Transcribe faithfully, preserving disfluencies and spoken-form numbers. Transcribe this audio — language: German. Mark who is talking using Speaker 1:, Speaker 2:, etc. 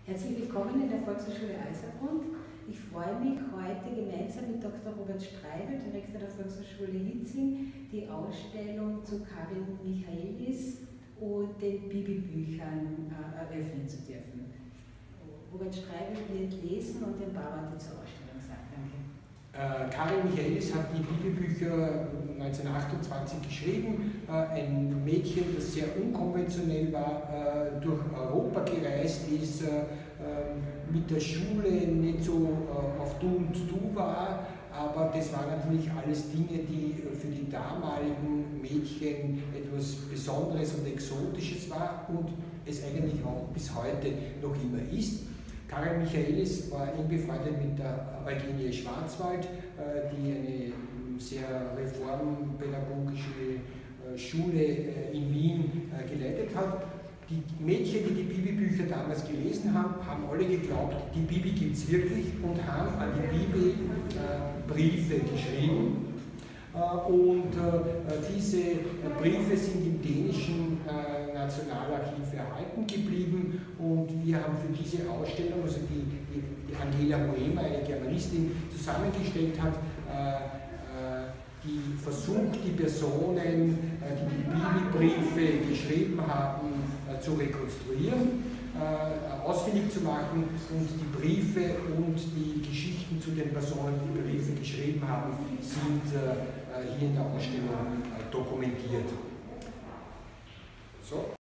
Speaker 1: Herzlich willkommen in der Volkshochschule Alsergrund. Ich freue mich, heute gemeinsam mit Doktor Robert Streibel, Direktor der Volkshochschule Hietzing, die Ausstellung zu Karin Michaelis und den Bibelbüchern äh, eröffnen zu dürfen. Robert Streibel wird lesen und ein paar Worte zur Ausstellung sagen. Danke.
Speaker 2: Äh, Karin Michaelis hat die Bibelbücher neunzehnhundertachtundzwanzig geschrieben. Äh, ein Mädchen, das sehr unkonventionell war, äh, durch Europa gereist ist, äh, mit der Schule nicht so äh, auf Du und Du war, aber das waren natürlich alles Dinge, die für die damaligen Mädchen etwas Besonderes und Exotisches war und es eigentlich auch bis heute noch immer ist. Karin Michaelis war eng befreundet mit der Eugenie Schwarzwald, die eine sehr reformpädagogische Schule in Wien geleitet hat. Die Mädchen, die die Bibelbücher damals gelesen haben, haben alle geglaubt, die Bibel gibt es wirklich und haben an die Bibel äh, Briefe geschrieben. Äh, und äh, diese Briefe sind im dänischen äh, Nationalarchiv erhalten geblieben und wir haben für diese Ausstellung, also die, die, die Angela Huemer, eine Germanistin, zusammengestellt hat, äh, die versucht, die Personen, die die Bibelbriefe geschrieben haben, zu rekonstruieren, ausfindig zu machen und die Briefe und die Geschichten zu den Personen, die Briefe geschrieben haben, sind hier in der Ausstellung dokumentiert. So.